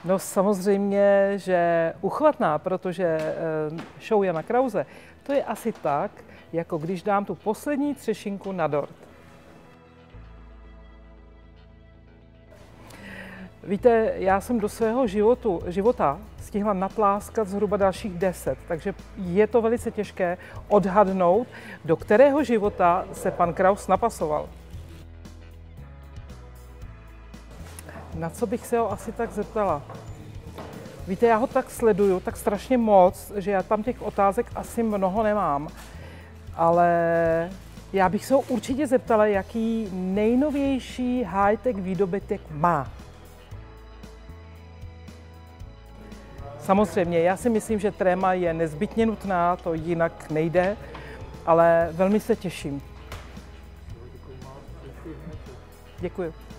No samozřejmě, že uchvatná, protože show Jana Krause, to je asi tak, jako když dám tu poslední třešinku na dort. Víte, já jsem do svého života stihla napláskat zhruba dalších 10, takže je to velice těžké odhadnout, do kterého života se pan Kraus napasoval. Na co bych se ho asi tak zeptala? Víte, já ho tak sleduju, tak strašně moc, že já tam těch otázek asi mnoho nemám. Ale já bych se ho určitě zeptala, jaký nejnovější high-tech výdobytek má. Samozřejmě, já si myslím, že tréma je nezbytně nutná, to jinak nejde, ale velmi se těším. Děkuji.